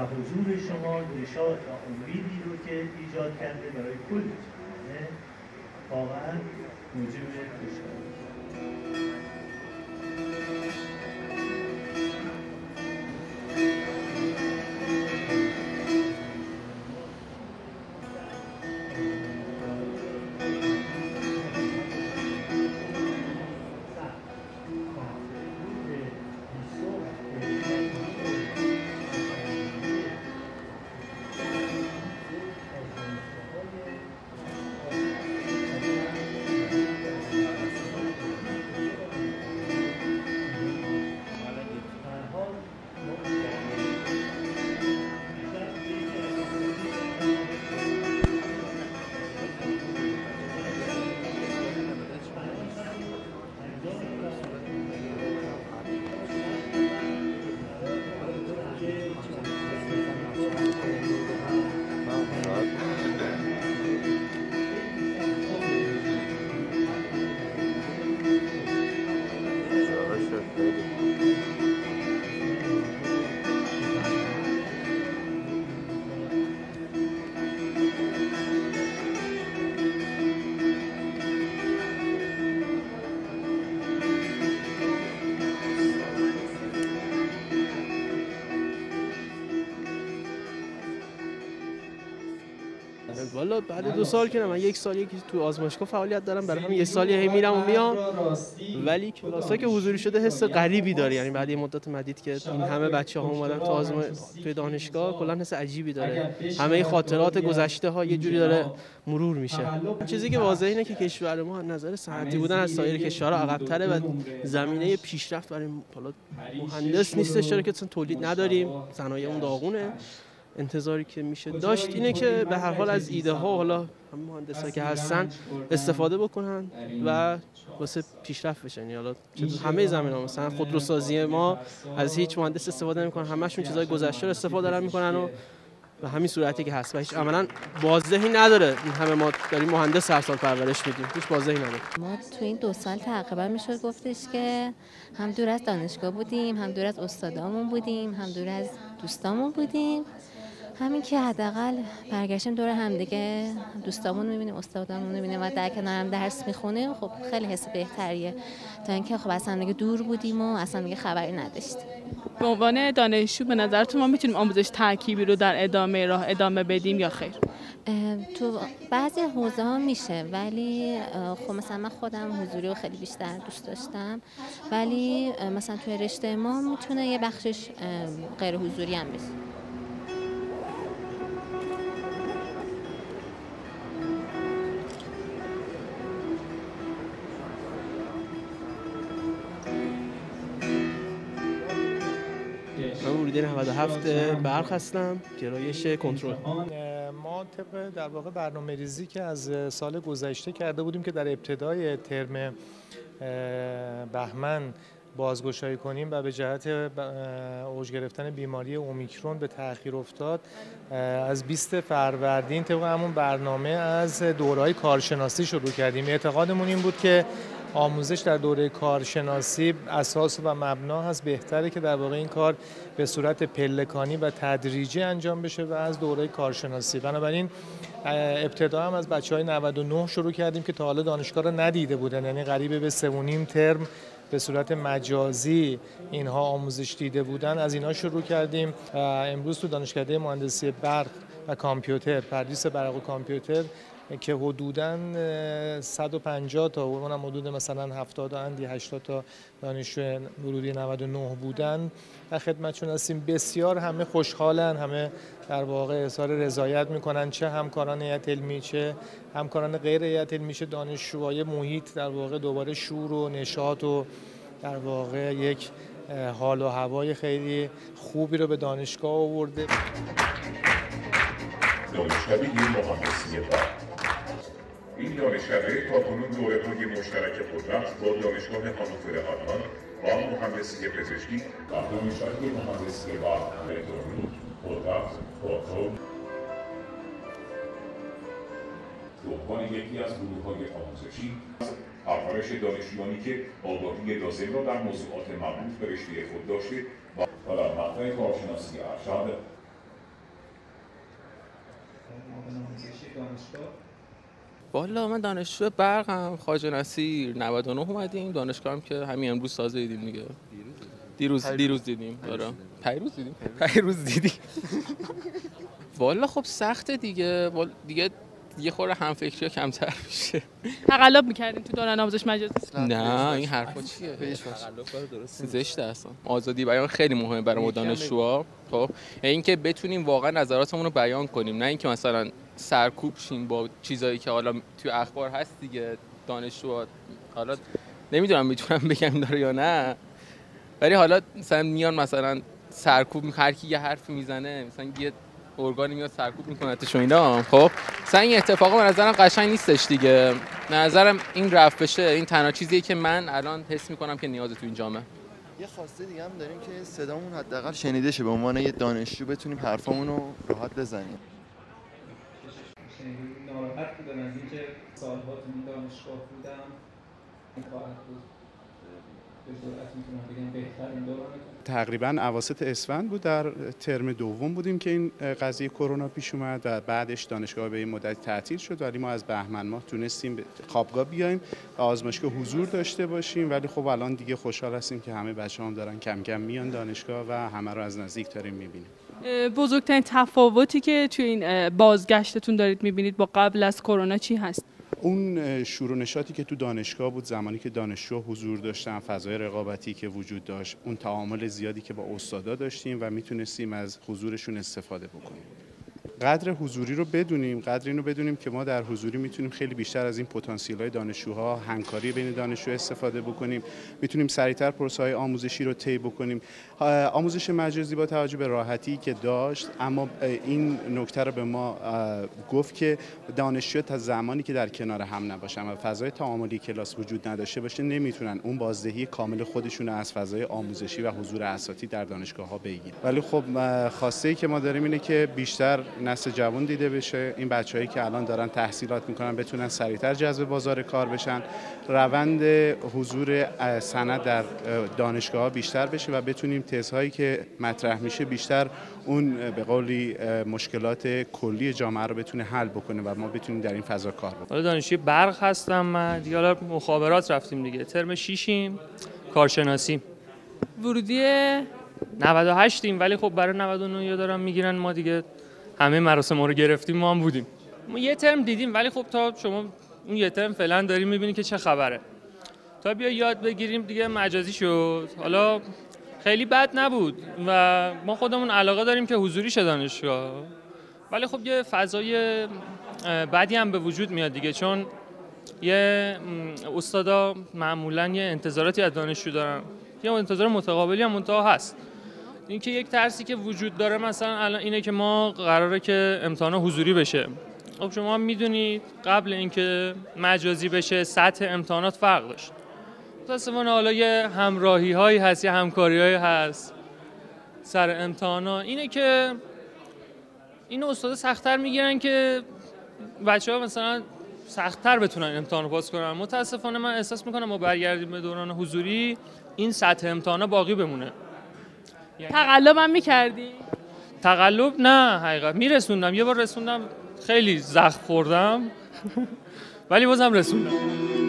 و حضور شما نشاط و امیدی رو که ایجاد کرده برای کل جامعه واقعا موجب خوشحالی. والا بعد 2 سال که نه، من 1 سال یکی تو آزمایشگاه فعالیت دارم، برای همین 1 سالی هی میرم و میام، ولی کلاسا که حضوری شده حس غریبی داره. یعنی بعد یه مدت مدید که این همه بچه‌ها اومدن توی دانشگاه، کلا حس عجیبی داره. همه خاطرات گذشته ها یه جوری داره مرور میشه. چیزی که واضحه اینه که کشور ما از نظر صنعتی بودن از سایر کشورها عقب‌تره و زمینه پیشرفت برای مهندس نیستش، چرا که تولید نداریم، صنایعمون داغونه. انتظاری که میشه داشت اینه که به هر حال از ایده ها، حالا هم مهندسایی که هستن استفاده بکنن و واسه پیشرفت بشن. یعنی حالا همه زمینه‌ها، مثلا خودروسازی ما از هیچ مهندس استفاده نمیکنن، همشون چیزای گذشته رو استفاده دارن میکنن و به همین صورتی که هست و هیچ عملاً بازدهی نداره. این همه ما داریم مهندس هر سال پرورش میدیم، هیچ بازدهی نداره. ما تو این 2 سال تقریبا میشد گفتش که هم دور از دانشگاه بودیم، هم دور از استادامون بودیم، هم دور از دوستامون بودیم. همین که حداقل برگشتیم دور هم دیگه، دوستامون می‌بینیم، استادامون می‌بینیم و در کنار هم درس می‌خونیم، خب خیلی حس بهتریه تا اینکه خب اصلا دیگه دور بودیم و اصلا دیگه خبری نداشتیم. به عنوان دانشجو به نظرتون ما میتونیم آموزش ترکیبی رو در ادامه راه ادامه بدیم یا خیر؟ تو بعضی حوزه ها میشه، ولی خب مثلا من خودم حضوری رو خیلی بیشتر دوست داشتم، ولی مثلا توی رشته ما میتونه یه بخشش غیر حضوری هم بشه. من ورودی 97 برق هستم، گرایش کنترل. ما طبق در واقع برنامه‌ریزی که از سال گذشته کرده بودیم که در ابتدای ترم بهمن بازگشایی کنیم و به جهت اوج گرفتن بیماری اومیکرون به تأخیر افتاد، از 20 فروردین طبق همون برنامه از دوره‌های کارشناسی شروع کردیم. اعتقادمون این بود که آموزش در دوره کارشناسی اساس و مبنا هست، بهتره که در واقع این کار به صورت پلکانی و تدریجی انجام بشه و از دوره کارشناسی. بنابراین ابتدا هم از بچه‌های 99 شروع کردیم که تا حالا دانشگاه رو ندیده بودن، یعنی قریب به 3.5 ترم به صورت مجازی اینها آموزش دیده بودن، از اینها شروع کردیم. امروز تو دانشکده مهندسی برق و کامپیوتر، تدریس برق و کامپیوتر که حدوداً 150 تا اونم حدود مثلا 70 اندی 80 تا دانشجو ورودی 99 بودن در خدمتشون هستیم. بسیار همه خوشحالن، همه در واقع اظهار رضایت میکنن، چه همکاران هیئت علمی چه همکاران غیر هیئت علمی، چه دانشجوهای محیط. در واقع دوباره شور و نشاط و در واقع یک حال و هوای خیلی خوبی رو به دانشگاه آورده. دانشکده مهندسی برق. این دانشکده تاکنون دوره‌های مشترک قدرت با دانشگاه هانوفر آلمان و مهندسی پزشکی و دانشکده مهندسی برق الکترونیک قدرت پروتون به عنوان یکی از گروه‌های آموزشی پرورش دانشجویانی که آگاهی لازم را در موضوعات مربوط به رشته خود داشته و در مقطع کارشناسی ارشد دانشگاه؟ والا من دانشجو برقم، خواجه نصیر 99 اومدیم. دانشگاه هم که همین امروز تازه دیدیم دیگه. دیروز دیدیم. آره. پیروز دیدیم. والا خب سخته دیگه. دیگه خورده هم فکری کمتر میشه. تقلب میکردین تو دوران آموزش مجازی؟ نه این حرفا چیه؟ زشته اصلا. آزادی بیان خیلی مهمه برای ما دانشجوها. خب اینکه بتونیم واقعا نظراتمون رو بیان کنیم، نه اینکه مثلا سرکوب شیم با چیزایی که حالا تو اخبار هست دیگه. دانشجوها حالا نمیدونم میتونم بگم داره یا نه، ولی حالا مثلا میان مثلا سرکوب هر کی یه حرفی میزنه، مثلا یه ارگانی میاد سرکوب میکنتش و اینا. خب مثلا این اتفاقا به نظرم قشنگ نیستش دیگه. به نظرم این رفع بشه، این تنها چیزیه که من الان حس میکنم که نیازه تو این جامعه. یه خواسته دیگه هم داریم که صدامون حداقل شنیده شه، به عنوان یه دانشجو بتونیم حرفامون رو راحت بزنیم. ناراحت بودم از اینکه سال‌ها تو این دانشگاه بودم. این خواهد بود به جرئت میتونم بگم بهترین دوران تقریبا اواسط اسفند بود، در ترم دوم بودیم که این قضیه کرونا پیش اومد و بعدش دانشگاه به این مدت تعطیل شد، ولی ما از بهمن ماه تونستیم به خوابگاه بیایم و آزمایشگاه حضور داشته باشیم. ولی خب الان دیگه خوشحال هستیم که همه بچه‌ها دارن کم کم میان دانشگاه و همه رو از نزدیک داریم میبینیم. بزرگترین تفاوتی که توی این بازگشتتون دارید میبینید با قبل از کرونا چی هست؟ اون شور و نشاطی که تو دانشگاه بود زمانی که دانشجو حضور داشتن، فضای رقابتی که وجود داشت، اون تعامل زیادی که با استادا داشتیم و میتونستیم از حضورشون استفاده بکنیم. قدر حضوری رو بدونیم، قدر اینو بدونیم که ما در حضوری میتونیم خیلی بیشتر از این پتانسیل‌های دانشجوها، همکاری بین دانشجو استفاده بکنیم، میتونیم سریعتر پروسه‌های آموزشی رو طی بکنیم. آموزش مجازی با توجه به راحتی که داشت، اما این نکته رو به ما گفت که دانشجو تا زمانی که در کنار هم نباشن و فضای تعاملی کلاس وجود نداشته باشه نمیتونن اون بازدهی کامل خودشون رو از فضای آموزشی و حضور اساتید در دانشگاه‌ها بگیرن. ولی خب خواسته‌ای که ما داریم اینه که بیشتر نسل جوان دیده بشه، این بچه‌هایی که الان دارن تحصیلات میکنن بتونن سریعتر جذب بازار کار بشن، روند حضور سند در دانشگاه‌ها بیشتر بشه و بتونیم تزهایی که مطرح میشه بیشتر اون به قولی مشکلات کلی جامعه رو بتونه حل بکنه و ما بتونیم در این فضا کار بکنیم. حالا دانشجوی برق هستم من، دیگه حالا مخابرات رفتیم دیگه، ترم 6یم، کارشناسی. ورودی 98یم، ولی خب برای 99 یا دارم میگیرن، ما دیگه همه مراسم رو گرفتیم، ما هم بودیم. ما یه ترم دیدیم، ولی خب تا شما اون یه ترم فعلا داریم میبینی که چه خبره. تا بیا یاد بگیریم دیگه مجازی شد. حالا خیلی بد نبود و ما خودمون علاقه داریم که حضوری شه دانشگاه، ولی خب یه فضای بدی هم به وجود میاد دیگه، چون یه استادا معمولا یه انتظاراتی از دانشجو دارن، یه انتظار متقابلی هم منتها هست. اینکه یک ترسی که وجود داره مثلا الان اینه که ما قراره که امتحان حضوری بشه. خب شما میدونید قبل اینکه مجازی بشه سطح امتحانات فرق داشت. متأسفانه حالا یه همراهی هایی هست، یه همکاری هایی هست سر امتحانا، اینه که این استادا سخت‌تر میگیرن که بچه‌ها مثلا سخت‌تر بتونن امتحان رو پاس کنن. متأسفانه من احساس میکنم ما برگردیم به دوران حضوری این سطح امتحانا باقی بمونه. تقلب هم میکردی؟ تقلب نه، حقیقت میرسوندم، یه بار رسوندم خیلی زخم خوردم ولی بازم رسوندم.